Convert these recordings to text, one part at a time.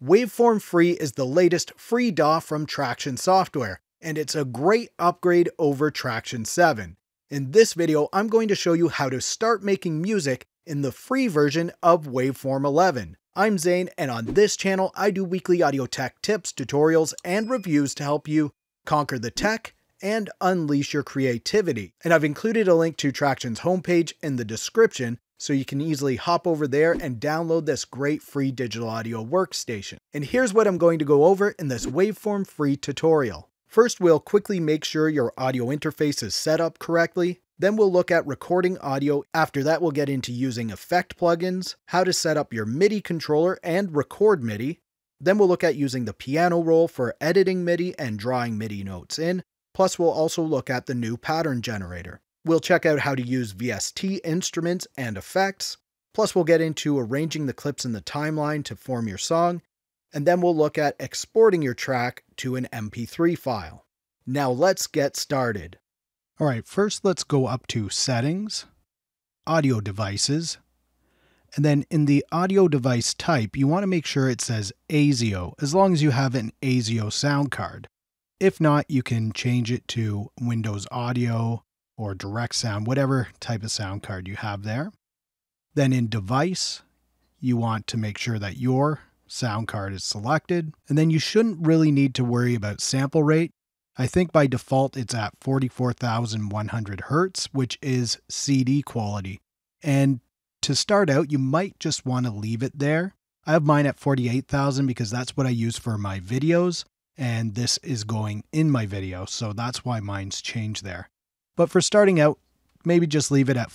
Waveform Free is the latest free DAW from Tracktion software, and it's a great upgrade over Tracktion 7. In this video, I'm going to show you how to start making music in the free version of Waveform 11. I'm Zane, and on this channel, I do weekly audio tech tips, tutorials, and reviews to help you conquer the tech and unleash your creativity. And I've included a link to Tracktion's homepage in the description, so you can easily hop over there and download this great free digital audio workstation. And here's what I'm going to go over in this Waveform Free tutorial. First, we'll quickly make sure your audio interface is set up correctly. Then we'll look at recording audio. After that, we'll get into using effect plugins, how to set up your MIDI controller and record MIDI. Then we'll look at using the piano roll for editing MIDI and drawing MIDI notes in. Plus, we'll also look at the new pattern generator. We'll check out how to use VST instruments and effects. Plus, we'll get into arranging the clips in the timeline to form your song. And then we'll look at exporting your track to an MP3 file. Now let's get started. All right, first let's go up to Settings, Audio Devices, and then in the audio device type, you want to make sure it says ASIO, as long as you have an ASIO sound card. If not, you can change it to Windows Audio or Direct Sound, whatever type of sound card you have there. Then in Device, you want to make sure that your sound card is selected, and then you shouldn't really need to worry about sample rate. I think by default it's at 44,100 Hertz, which is CD quality. And to start out, you might just want to leave it there. I have mine at 48,000 because that's what I use for my videos, and this is going in my video, so that's why mine's changed there. But for starting out, maybe just leave it at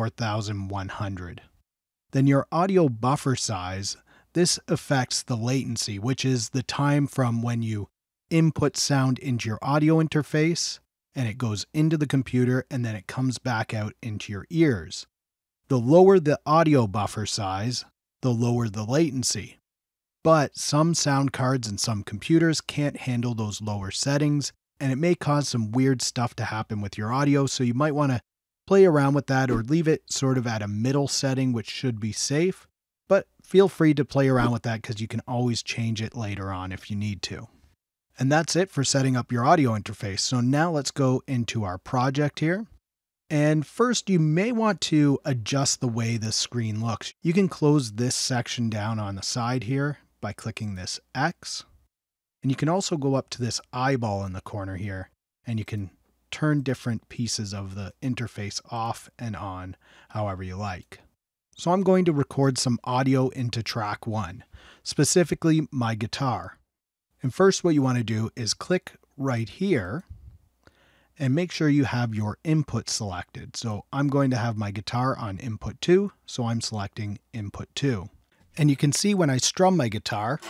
44,100. Then your audio buffer size, this affects the latency, which is the time from when you input sound into your audio interface and it goes into the computer and then it comes back out into your ears. The lower the audio buffer size, the lower the latency. But some sound cards and some computers can't handle those lower settings, and it may cause some weird stuff to happen with your audio, so you might want to play around with that or leave it sort of at a middle setting, which should be safe. But feel free to play around with that because you can always change it later on if you need to. And that's it for setting up your audio interface. So now let's go into our project here. And first, you may want to adjust the way the screen looks. You can close this section down on the side here by clicking this X. And you can also go up to this eyeball in the corner here, and you can turn different pieces of the interface off and on however you like. So I'm going to record some audio into track 1, specifically my guitar. And first what you want to do is click right here and make sure you have your input selected. So I'm going to have my guitar on input 2, so I'm selecting input 2. And you can see when I strum my guitar,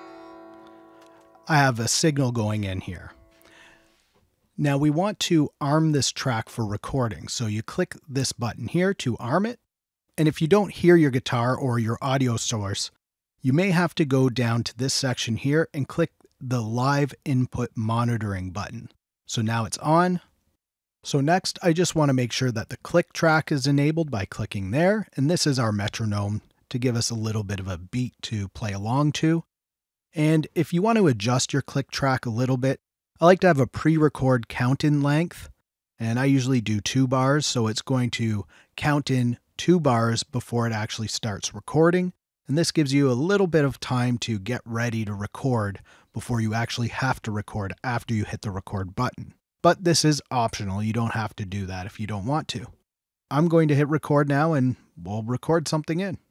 I have a signal going in here. Now we want to arm this track for recording. So you click this button here to arm it. And if you don't hear your guitar or your audio source, you may have to go down to this section here and click the live input monitoring button. So now it's on. So next, I just want to make sure that the click track is enabled by clicking there. And this is our metronome to give us a little bit of a beat to play along to. And if you want to adjust your click track a little bit, I like to have a pre-record count in length. And I usually do 2 bars. So it's going to count in 2 bars before it actually starts recording. And this gives you a little bit of time to get ready to record before you actually have to record after you hit the record button. But this is optional. You don't have to do that if you don't want to. I'm going to hit record now and we'll record something in.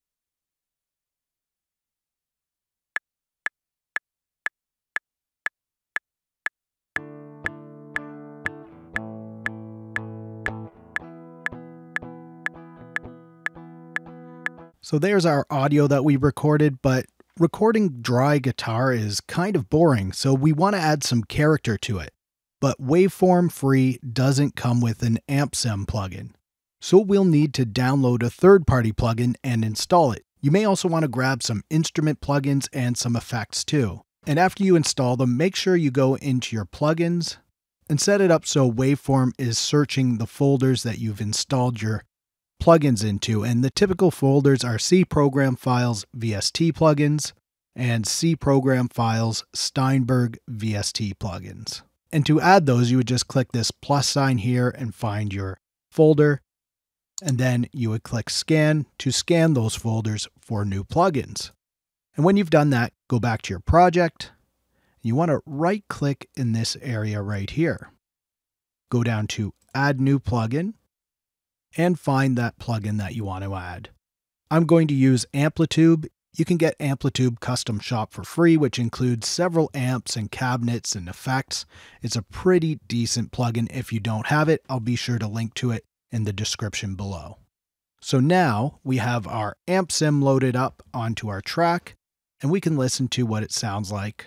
So there's our audio that we recorded, but recording dry guitar is kind of boring, so we want to add some character to it. But Waveform Free doesn't come with an AmpSim plugin, so we'll need to download a third-party plugin and install it. You may also want to grab some instrument plugins and some effects too. And after you install them, make sure you go into your plugins and set it up so Waveform is searching the folders that you've installed your plugins into, and the typical folders are C program files, VST plugins, and C program files Steinberg VST plugins. And to add those, you would just click this plus sign here and find your folder. And then you would click scan to scan those folders for new plugins. And when you've done that, go back to your project. You want to right click in this area right here. Go down to add new plugin and find that plugin that you want to add. I'm going to use Amplitude. You can get Amplitude Custom Shop for free, which includes several amps and cabinets and effects. It's a pretty decent plugin. If you don't have it, I'll be sure to link to it in the description below. So now we have our amp sim loaded up onto our track, and we can listen to what it sounds like.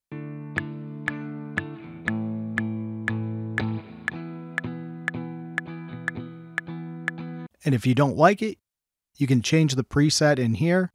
And if you don't like it, you can change the preset in here.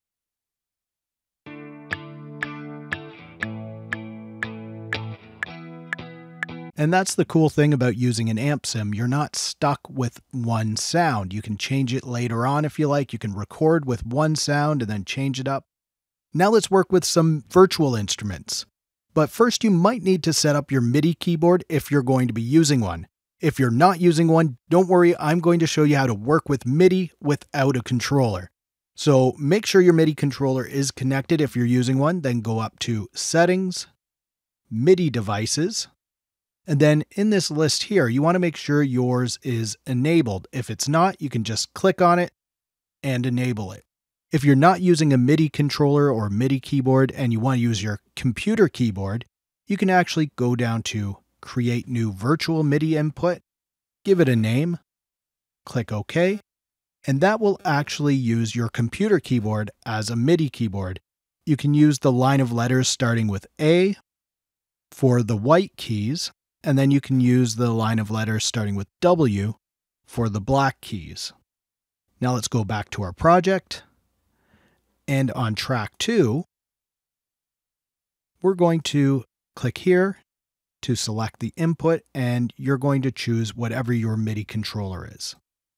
And that's the cool thing about using an amp sim. You're not stuck with one sound. You can change it later on if you like. You can record with one sound and then change it up. Now let's work with some virtual instruments. But first you might need to set up your MIDI keyboard if you're going to be using one. If you're not using one, don't worry, I'm going to show you how to work with MIDI without a controller. So make sure your MIDI controller is connected if you're using one, then go up to Settings, MIDI Devices, and then in this list here, you want to make sure yours is enabled. If it's not, you can just click on it and enable it. If you're not using a MIDI controller or MIDI keyboard and you want to use your computer keyboard, you can actually go down to Create New Virtual MIDI Input, give it a name, click OK, and that will actually use your computer keyboard as a MIDI keyboard. You can use the line of letters starting with A for the white keys, and then you can use the line of letters starting with W for the black keys. Now let's go back to our project. And on track 2, we're going to click here to select the input, and you're going to choose whatever your MIDI controller is.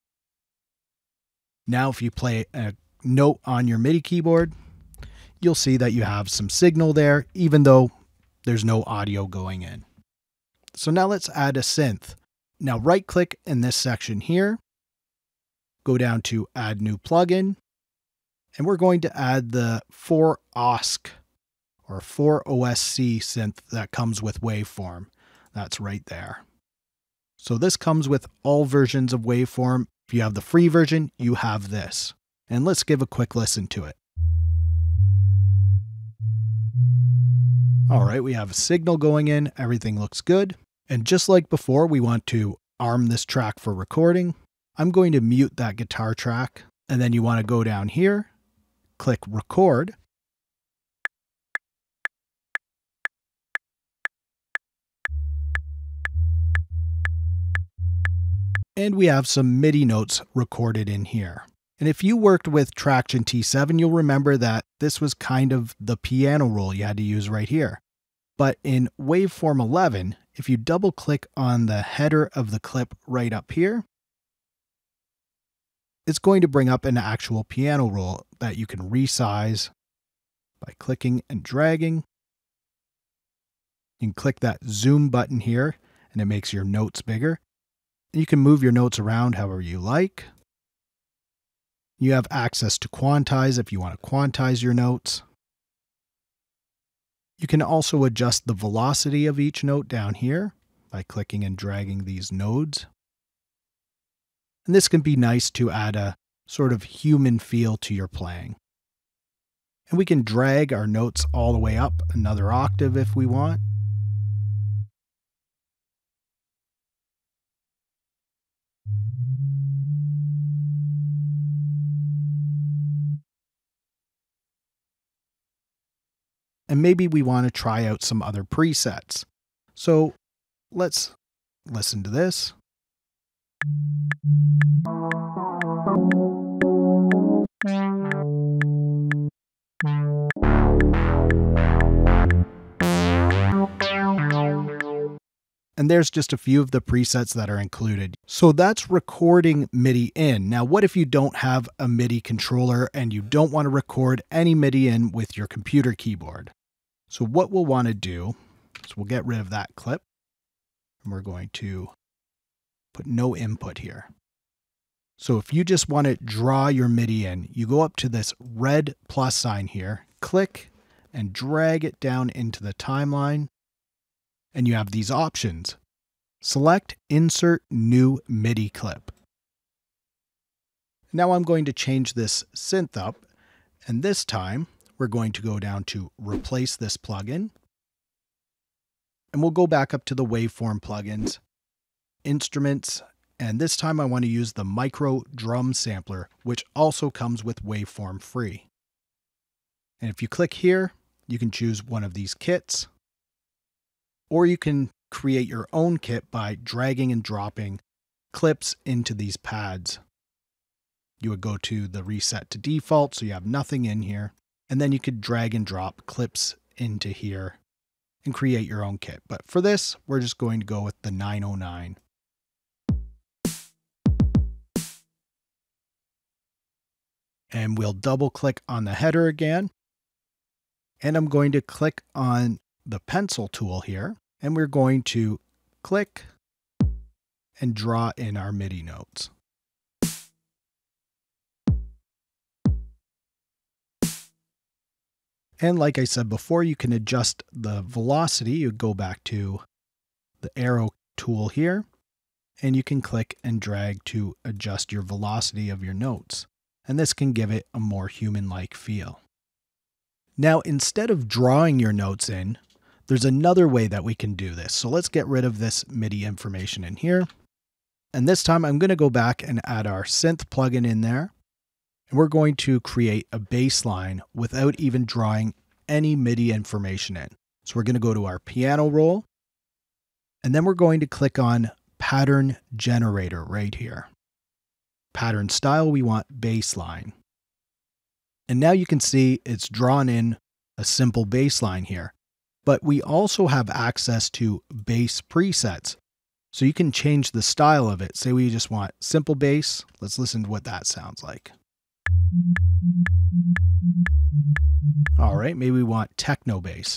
Now if you play a note on your MIDI keyboard, you'll see that you have some signal there, even though there's no audio going in. So now let's add a synth. Now right click in this section here, go down to Add New Plugin, and we're going to add the 4OSC or 4OSC synth that comes with Waveform. That's right there. So this comes with all versions of Waveform. If you have the free version, you have this. And let's give a quick listen to it. All right, we have a signal going in. Everything looks good. And just like before, we want to arm this track for recording. I'm going to mute that guitar track. And then you want to go down here, click Record. And we have some MIDI notes recorded in here. And if you worked with Tracktion T7, you'll remember that this was kind of the piano roll you had to use right here. But in Waveform 11, if you double click on the header of the clip right up here, it's going to bring up an actual piano roll that you can resize by clicking and dragging. You can click that zoom button here and it makes your notes bigger. And you can move your notes around however you like. You have access to quantize if you want to quantize your notes. You can also adjust the velocity of each note down here by clicking and dragging these nodes. And this can be nice to add a sort of human feel to your playing. And we can drag our notes all the way up another octave if we want. And maybe we want to try out some other presets. So let's listen to this. And And there's just a few of the presets that are included. So that's recording MIDI in. Now, what if you don't have a MIDI controller and you don't want to record any MIDI in with your computer keyboard? So what we'll want to do is we'll get rid of that clip. And we're going to put no input here. So if you just want to draw your MIDI in, you go up to this red plus sign here, click and drag it down into the timeline. And you have these options. Select Insert New MIDI Clip. Now I'm going to change this synth up, and this time we're going to go down to Replace this plugin. And we'll go back up to the Waveform plugins, Instruments, and this time I want to use the Micro Drum Sampler, which also comes with Waveform free. And if you click here, you can choose one of these kits, or you can create your own kit by dragging and dropping clips into these pads. You would go to the Reset to Default, so you have nothing in here, and then you could drag and drop clips into here and create your own kit. But for this, we're just going to go with the 909. And we'll double click on the header again. And I'm going to click on the pencil tool here, and we're going to click and draw in our MIDI notes. And like I said before, you can adjust the velocity. You go back to the arrow tool here, and you can click and drag to adjust your velocity of your notes. And this can give it a more human-like feel. Now, instead of drawing your notes in, there's another way that we can do this. So let's get rid of this MIDI information in here. And this time I'm going to go back and add our synth plugin in there. And we're going to create a bass line without even drawing any MIDI information in. So we're going to go to our piano roll. And then we're going to click on Pattern Generator right here. Pattern style, we want bass line. And now you can see it's drawn in a simple bass line here. But we also have access to bass presets. So you can change the style of it. Say we just want simple bass. Let's listen to what that sounds like. All right, maybe we want techno bass.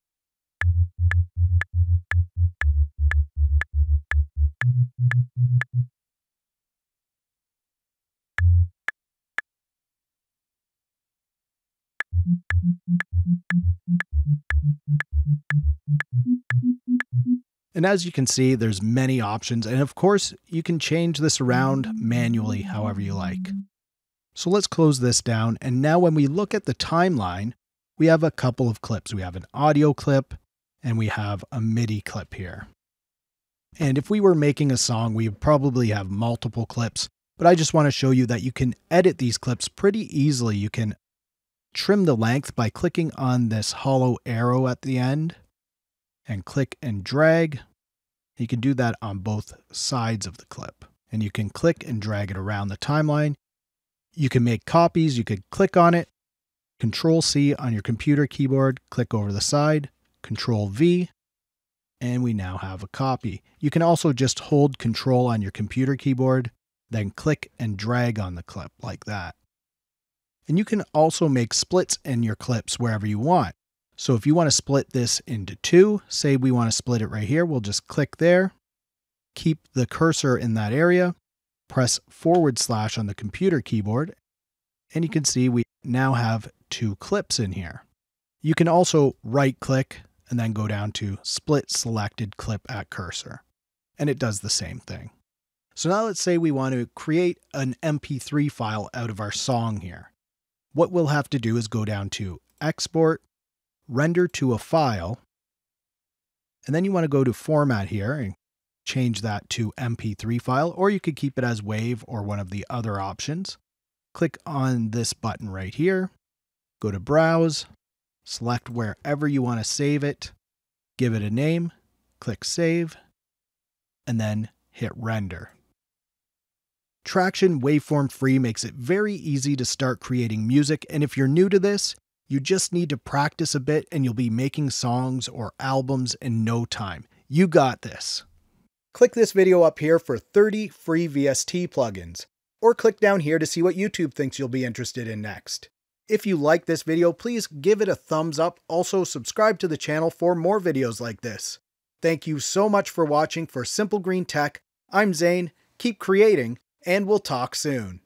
And as you can see, there's many options. And of course, you can change this around manually however you like. So let's close this down. And now when we look at the timeline, we have a couple of clips. We have an audio clip and we have a MIDI clip here. And if we were making a song, we would probably have multiple clips. But I just want to show you that you can edit these clips pretty easily. You can trim the length by clicking on this hollow arrow at the end and click and drag. You can do that on both sides of the clip, and you can click and drag it around the timeline. You can make copies. You could click on it, Control C on your computer keyboard, click over the side, Control V, and we now have a copy. You can also just hold Control on your computer keyboard, then click and drag on the clip like that. And you can also make splits in your clips wherever you want. So if you want to split this into two, say we want to split it right here, we'll just click there, keep the cursor in that area, press / on the computer keyboard, and you can see we now have two clips in here. You can also right click and then go down to Split Selected Clip at Cursor, and it does the same thing. So now let's say we want to create an MP3 file out of our song here. What we'll have to do is go down to Export, Render to a File, and then you want to go to Format here and change that to MP3 file, or you could keep it as WAV or one of the other options. Click on this button right here, go to Browse, select wherever you want to save it, give it a name, click Save, and then hit Render. Tracktion Waveform Free makes it very easy to start creating music, and if you're new to this, you just need to practice a bit and you'll be making songs or albums in no time. You got this. Click this video up here for 30 free VST plugins, or click down here to see what YouTube thinks you'll be interested in next. If you like this video, please give it a thumbs up. Also, subscribe to the channel for more videos like this. Thank you so much for watching. For Simple Green Tech, I'm Zane. Keep creating, and we'll talk soon.